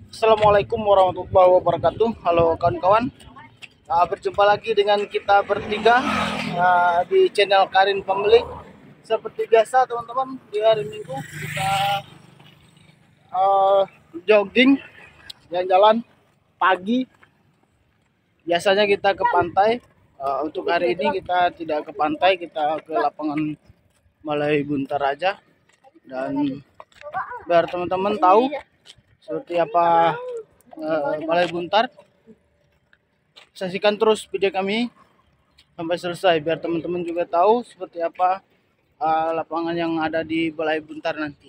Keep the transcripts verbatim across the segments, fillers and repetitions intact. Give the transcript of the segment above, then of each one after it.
Assalamualaikum warahmatullahi wabarakatuh. Halo kawan-kawan. Uh, berjumpa lagi dengan kita bertiga uh, di channel Karin Pemilik. Seperti biasa teman-teman, di hari Minggu kita uh, jogging, jalan-jalan pagi. Biasanya kita ke pantai. Uh, untuk hari ini kita tidak ke pantai, kita ke lapangan Balai Buntar aja. Dan biar teman-teman tahu seperti apa uh, Balai Buntar, saksikan terus video kami sampai selesai biar teman-teman juga tahu seperti apa uh, lapangan yang ada di Balai Buntar nanti.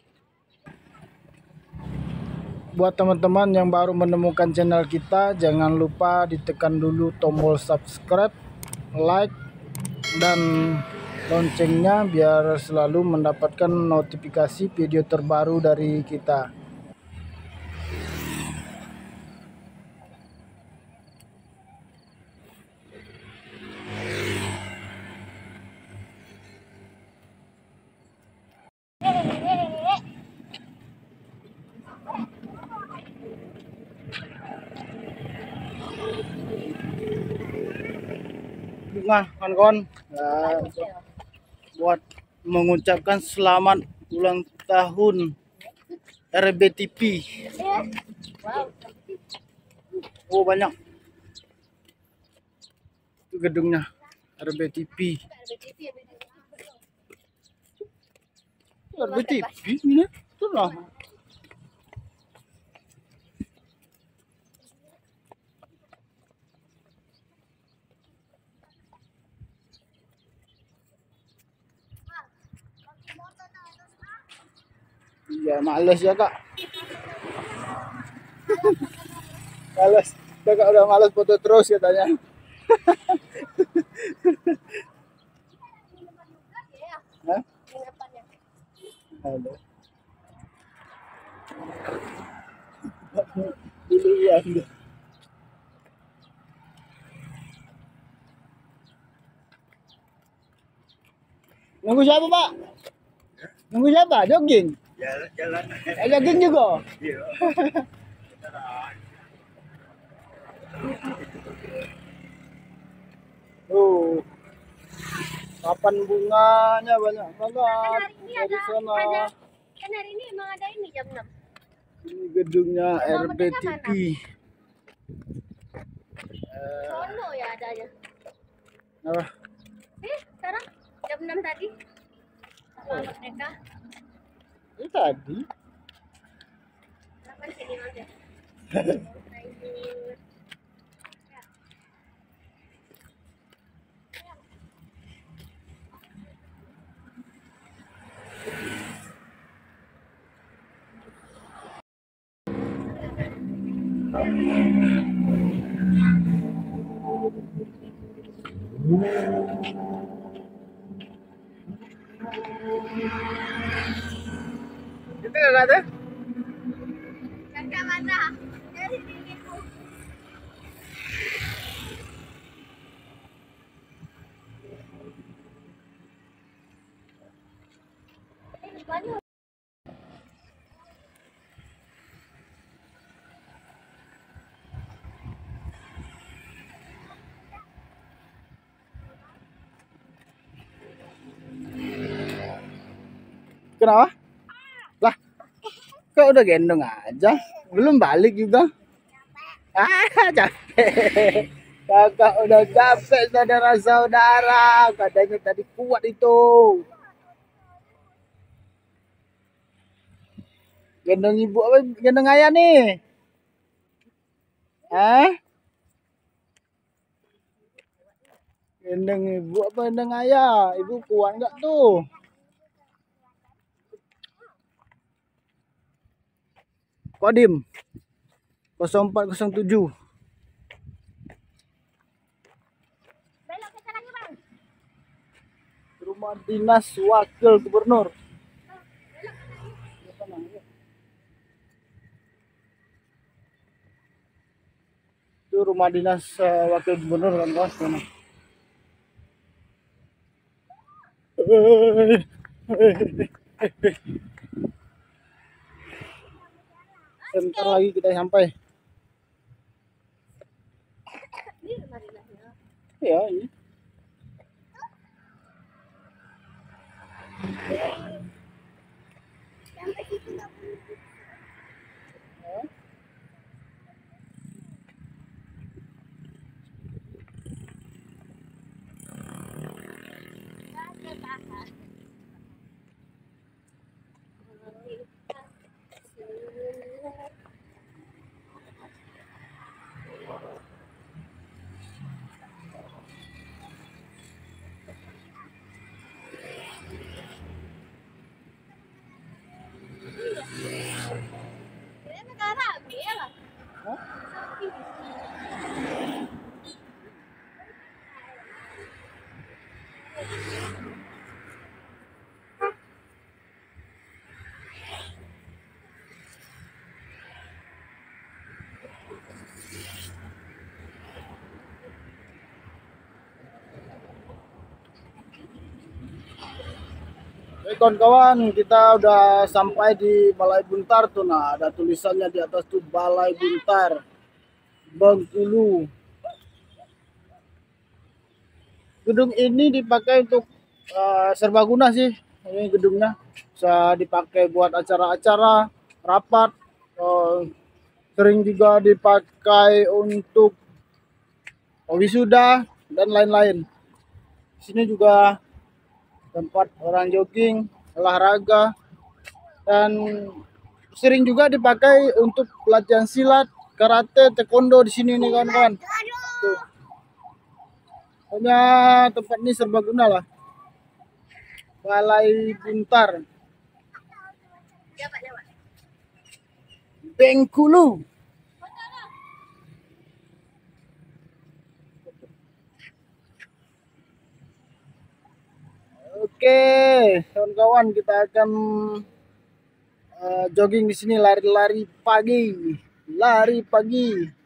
Buat teman-teman yang baru menemukan channel kita, jangan lupa ditekan dulu tombol subscribe, like, dan loncengnya biar selalu mendapatkan notifikasi video terbaru dari kita. Nah, kawan-kawan, uh, buat mengucapkan selamat ulang tahun R B T V. Oh, banyak itu gedungnya R B T V. R B T V ini tuh lah. Iya, males ya kak. Males, kakak udah males foto terus katanya. Hah? Halo. Duluan. Nunggu siapa pak? Nunggu siapa? Jogging? Jalan, jalan. Eh, jogging juga? Iya. Tuh, papan bunganya banyak banget. Kan hari ini Dari ada, sana. ada kan hari ini emang ada ini jam enam. Ini gedungnya R B T V. Sono ya adanya. Apa? Eh, sekarang jam enam tadi. Sama mereka. Ini tadi. Kapan sini aja? Itu enggak ada? Kakak mana? Dari sini. Eh, banyak. Kenapa? Lah, kok udah gendong aja? Belum balik juga? Ah, capek. Kakak udah capek saudara-saudara. Katanya tadi kuat itu. Gendong ibu apa? Gendong ayah nih? Hah? Gendong ibu apa gendong ayah? Ibu kuat nggak tuh? Kodim nol empat nol tujuh. Belok ke sana bang. Rumah dinas wakil gubernur. Itu rumah dinas uh, wakil gubernur kan kawan sana. Sebentar lagi kita sampai. Ini marinanya. Ya, ini. Sampai situ nggak boleh. Kira negara ambil lah. Hah? Oke kawan-kawan, kita udah sampai di Balai Buntar tuh. Nah, ada tulisannya di atas tuh Balai Buntar Bengkulu. Gedung ini dipakai untuk uh, serbaguna sih. Ini gedungnya bisa dipakai buat acara-acara, rapat, uh, sering juga dipakai untuk wisuda dan lain-lain. Di sini juga tempat orang jogging, olahraga, dan sering juga dipakai untuk pelatihan silat, karate, taekwondo di sini nih kawan-kawan. Tuh. Pokoknya tempat ini serbaguna lah. Balai Buntar Bengkulu. Oke, kawan-kawan, kita akan uh, jogging di sini, lari-lari pagi, lari pagi.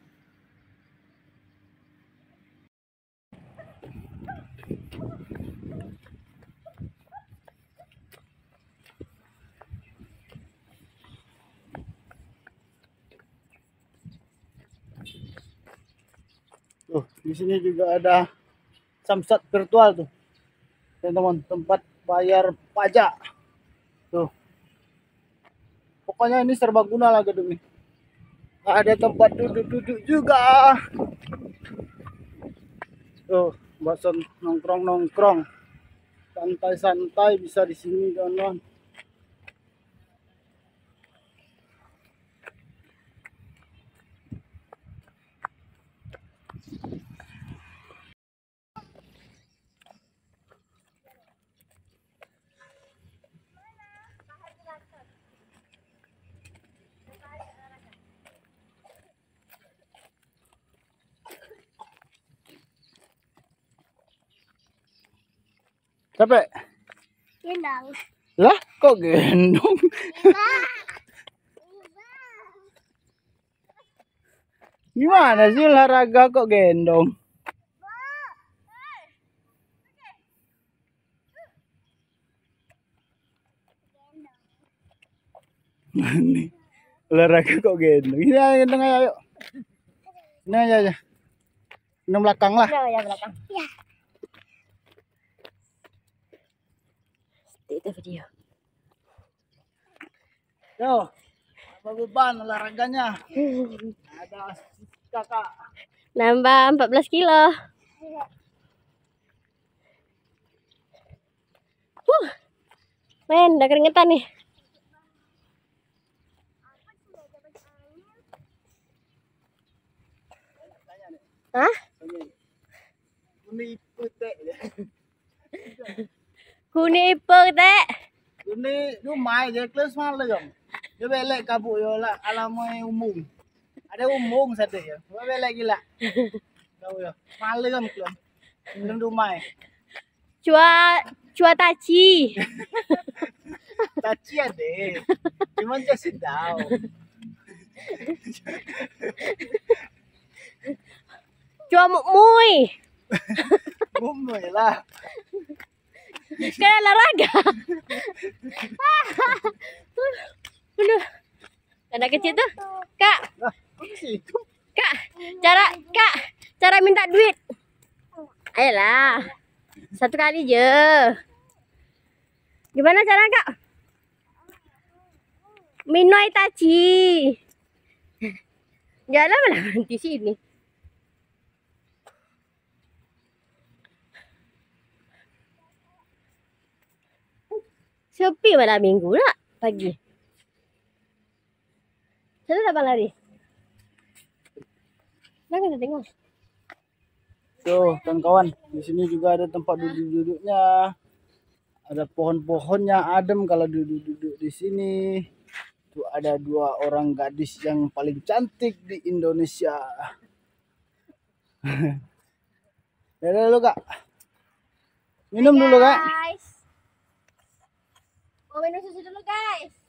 Tuh, di sini juga ada samsat virtual tuh. Teman-teman, tempat bayar pajak. Tuh. Pokoknya ini serbaguna lah gedung ini. Ada tempat duduk-duduk juga. Tuh, buat nongkrong-nongkrong. Santai-santai bisa di sini, kawan-kawan. Capek? Gendang. Lah, kok gendong? Gimana sih olahraga kok gendong? Nih, olahraga kok gendong? Ini aja gendong aja, ayo. Ini aja aja. Gendong belakang lah. Ya, ya belakang. Ya. Itu video. Yo, apa beban olahraganya? Ada kakak. Nambah empat belas kilo. Huh. Men, udah keringetan nih. Hah? Kuni putih. Kuni putih. Kuni rumah je kelas malam jam. Dia belek kabut yo lah alamai umum. Ada umum satu ya. Dia belek gila. Tahu ya. Malam kelas. Belum rumah. Cua cua taci. Taci ada. Cuman dia sedau. Cua mui. Umum lah. Kayak olahraga. Aduh. anak kecil tuh. Kak, Nah, makasih. Kak, cara Kak, cara minta duit. Ayolah. Satu kali je. Gimana cara Kak? Minoi tachi. Jalan malah di sini. Sepi malam minggu lah pagi. Sana apa lari? Nah, kita tengok. Tuh, kawan-kawan, di sini juga ada tempat duduk-duduknya. Ada pohon-pohonnya adem kalau duduk-duduk di sini. Tuh ada dua orang gadis yang paling cantik di Indonesia. Dadah dulu, Kak. Minum dulu, Kak. Guys. Mau minum susu dulu, guys.